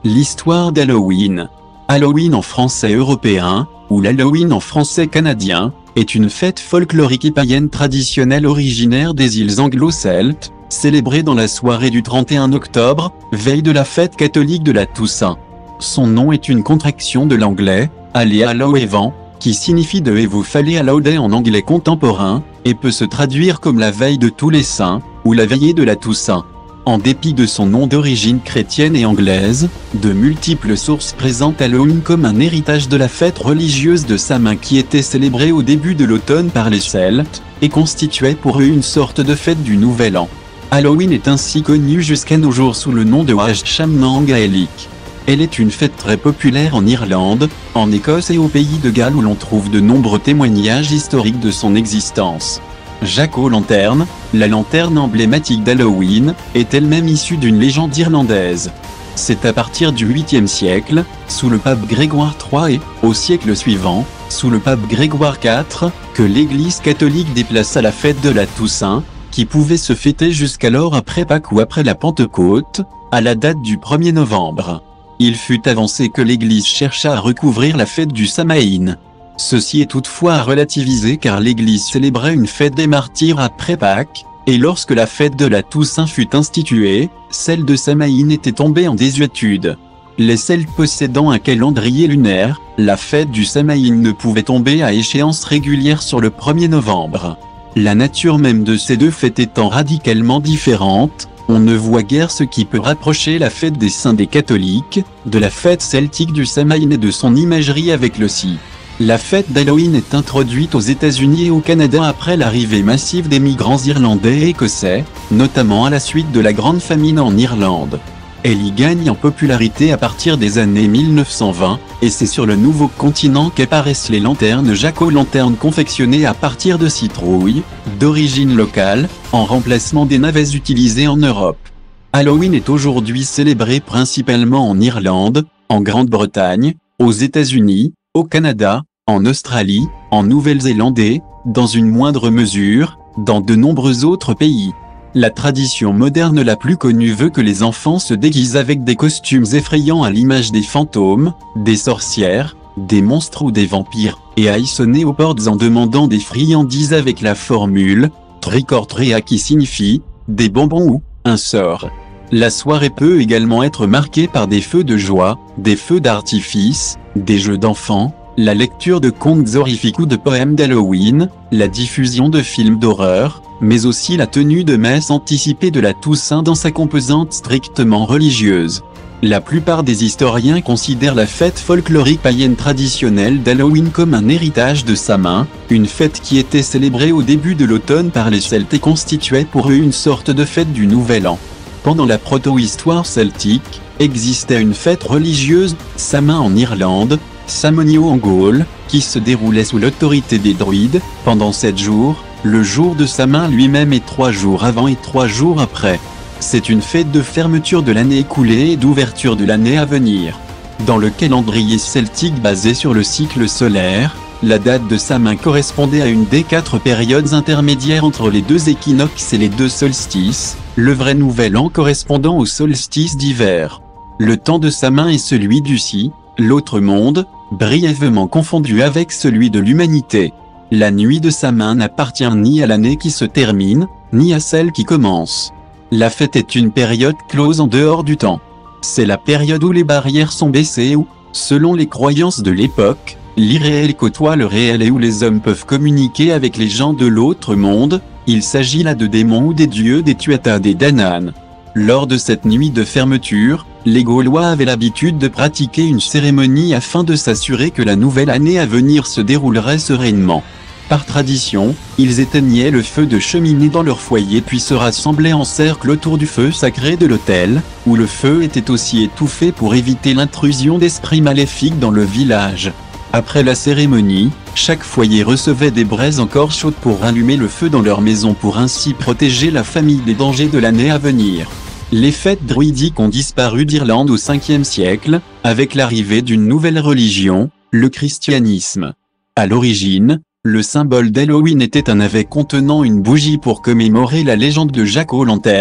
L'histoire d'Halloween. Halloween en français européen, ou l'Halloween en français canadien, est une fête folklorique et païenne traditionnelle originaire des îles anglo-celtes, célébrée dans la soirée du 31 octobre, veille de la fête catholique de la Toussaint. Son nom est une contraction de l'anglais « Alle Hallow Even », qui signifie de Evo-Falle Hallowday en anglais contemporain, et peut se traduire comme la veille de tous les saints, ou la veillée de la Toussaint. En dépit de son nom d'origine chrétienne et anglaise, de multiples sources présentent Halloween comme un héritage de la fête religieuse de Samhain qui était célébrée au début de l'automne par les Celtes, et constituait pour eux une sorte de fête du Nouvel An. Halloween est ainsi connue jusqu'à nos jours sous le nom de Uachtarnach en gaélique. Elle est une fête très populaire en Irlande, en Écosse et au pays de Galles où l'on trouve de nombreux témoignages historiques de son existence. Jack-o'-lantern, la lanterne emblématique d'Halloween, est elle-même issue d'une légende irlandaise. C'est à partir du 8e siècle, sous le pape Grégoire III et, au siècle suivant, sous le pape Grégoire IV, que l'Église catholique déplaça la fête de la Toussaint, qui pouvait se fêter jusqu'alors après Pâques ou après la Pentecôte, à la date du 1er novembre. Il fut avancé que l'Église chercha à recouvrir la fête du Samhain. Ceci est toutefois à relativiser car l'Église célébrait une fête des martyrs après Pâques, et lorsque la fête de la Toussaint fut instituée, celle de Samhain était tombée en désuétude. Les Celtes possédant un calendrier lunaire, la fête du Samhain ne pouvait tomber à échéance régulière sur le 1er novembre. La nature même de ces deux fêtes étant radicalement différente, on ne voit guère ce qui peut rapprocher la fête des saints des catholiques, de la fête celtique du Samhain et de son imagerie avec le scie. La fête d'Halloween est introduite aux États-Unis et au Canada après l'arrivée massive des migrants irlandais et écossais, notamment à la suite de la Grande Famine en Irlande. Elle y gagne en popularité à partir des années 1920, et c'est sur le nouveau continent qu'apparaissent les lanternes Jack-o'-lantern confectionnées à partir de citrouilles, d'origine locale, en remplacement des navets utilisés en Europe. Halloween est aujourd'hui célébré principalement en Irlande, en Grande-Bretagne, aux États-Unis, au Canada, en Australie, en Nouvelle-Zélande et, dans une moindre mesure, dans de nombreux autres pays. La tradition moderne la plus connue veut que les enfants se déguisent avec des costumes effrayants à l'image des fantômes, des sorcières, des monstres ou des vampires, et aillent sonner aux portes en demandant des friandises avec la formule « trick or treat » qui signifie « des bonbons » ou « un sort ». La soirée peut également être marquée par des feux de joie, des feux d'artifice, des jeux d'enfants, la lecture de contes horrifiques ou de poèmes d'Halloween, la diffusion de films d'horreur, mais aussi la tenue de messe anticipée de la Toussaint dans sa composante strictement religieuse. La plupart des historiens considèrent la fête folklorique païenne traditionnelle d'Halloween comme un héritage de Samhain, une fête qui était célébrée au début de l'automne par les Celtes et constituait pour eux une sorte de fête du Nouvel An. Pendant la proto-histoire celtique, existait une fête religieuse, Samhain en Irlande, Samonio en Gaule, qui se déroulait sous l'autorité des druides, pendant 7 jours, le jour de Samhain lui-même est 3 jours avant et 3 jours après. C'est une fête de fermeture de l'année écoulée et d'ouverture de l'année à venir. Dans le calendrier celtique basé sur le cycle solaire, la date de Samhain correspondait à une des 4 périodes intermédiaires entre les 2 équinoxes et les 2 solstices, le vrai nouvel an correspondant au solstice d'hiver. Le temps de Samhain est celui du scie, l'autre monde, brièvement confondu avec celui de l'humanité. La nuit de Samhain n'appartient ni à l'année qui se termine, ni à celle qui commence. La fête est une période close en dehors du temps. C'est la période où les barrières sont baissées où, selon les croyances de l'époque, l'irréel côtoie le réel et où les hommes peuvent communiquer avec les gens de l'autre monde. Il s'agit là de démons ou des dieux des Tuatha Dé Danann. Lors de cette nuit de fermeture, les Gaulois avaient l'habitude de pratiquer une cérémonie afin de s'assurer que la nouvelle année à venir se déroulerait sereinement. Par tradition, ils éteignaient le feu de cheminée dans leur foyer puis se rassemblaient en cercle autour du feu sacré de l'autel, où le feu était aussi étouffé pour éviter l'intrusion d'esprits maléfiques dans le village. Après la cérémonie, chaque foyer recevait des braises encore chaudes pour rallumer le feu dans leur maison pour ainsi protéger la famille des dangers de l'année à venir. Les fêtes druidiques ont disparu d'Irlande au 5e siècle, avec l'arrivée d'une nouvelle religion, le christianisme. À l'origine, le symbole d'Halloween était un navet contenant une bougie pour commémorer la légende de Jack-o'-lantern,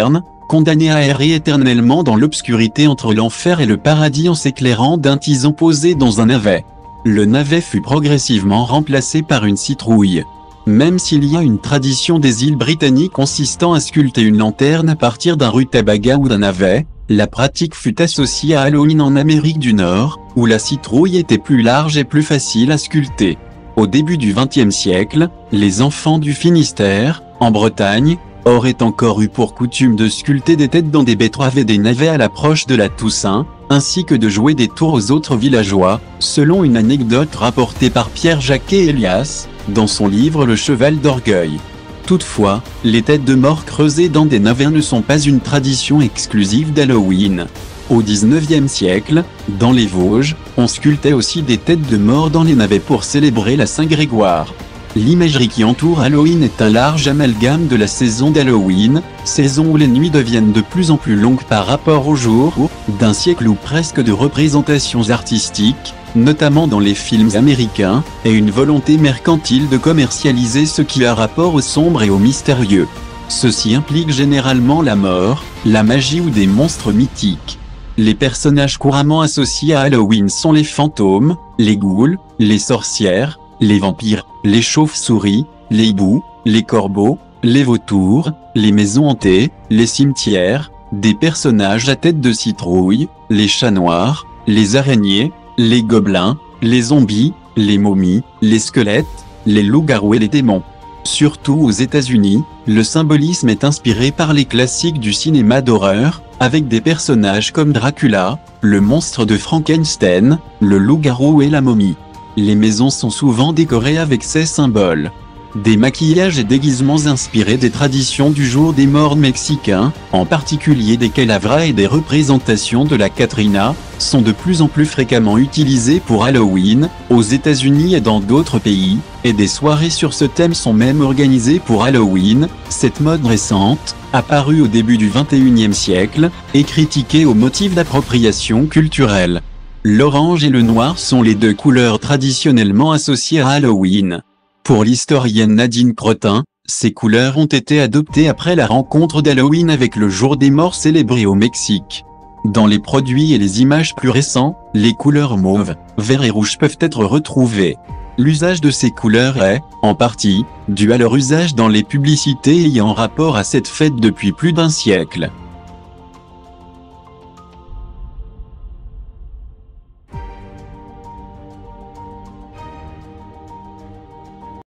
condamné à errer éternellement dans l'obscurité entre l'enfer et le paradis en s'éclairant d'un tison posé dans un navet. Le navet fut progressivement remplacé par une citrouille. Même s'il y a une tradition des îles britanniques consistant à sculpter une lanterne à partir d'un rutabaga ou d'un navet, la pratique fut associée à Halloween en Amérique du Nord, où la citrouille était plus large et plus facile à sculpter. Au début du XXe siècle, les enfants du Finistère, en Bretagne, auraient encore eu pour coutume de sculpter des têtes dans des betteraves et des navets à l'approche de la Toussaint, ainsi que de jouer des tours aux autres villageois, selon une anecdote rapportée par Pierre Jacquet-Elias, dans son livre Le Cheval d'Orgueil. Toutefois, les têtes de mort creusées dans des navets ne sont pas une tradition exclusive d'Halloween. Au XIXe siècle, dans les Vosges, on sculptait aussi des têtes de mort dans les navets pour célébrer la Saint-Grégoire. L'imagerie qui entoure Halloween est un large amalgame de la saison d'Halloween, saison où les nuits deviennent de plus en plus longues par rapport au jour, d'un siècle ou presque de représentations artistiques, notamment dans les films américains, et une volonté mercantile de commercialiser ce qui a rapport au sombre et au mystérieux. Ceci implique généralement la mort, la magie ou des monstres mythiques. Les personnages couramment associés à Halloween sont les fantômes, les ghouls, les sorcières, les vampires, les chauves-souris, les hiboux, les corbeaux, les vautours, les maisons hantées, les cimetières, des personnages à tête de citrouille, les chats noirs, les araignées, les gobelins, les zombies, les momies, les squelettes, les loups-garous et les démons. Surtout aux États-Unis, le symbolisme est inspiré par les classiques du cinéma d'horreur, avec des personnages comme Dracula, le monstre de Frankenstein, le loup-garou et la momie. Les maisons sont souvent décorées avec ces symboles. Des maquillages et déguisements inspirés des traditions du jour des morts mexicains, en particulier des calavras et des représentations de la Catrina, sont de plus en plus fréquemment utilisés pour Halloween, aux États-Unis et dans d'autres pays, et des soirées sur ce thème sont même organisées pour Halloween. Cette mode récente, apparue au début du XXIe siècle, est critiquée au motif d'appropriation culturelle. L'orange et le noir sont les deux couleurs traditionnellement associées à Halloween. Pour l'historienne Nadine Crotin, ces couleurs ont été adoptées après la rencontre d'Halloween avec le jour des morts célébré au Mexique. Dans les produits et les images plus récents, les couleurs mauve, vert et rouge peuvent être retrouvées. L'usage de ces couleurs est, en partie, dû à leur usage dans les publicités ayant rapport à cette fête depuis plus d'un siècle.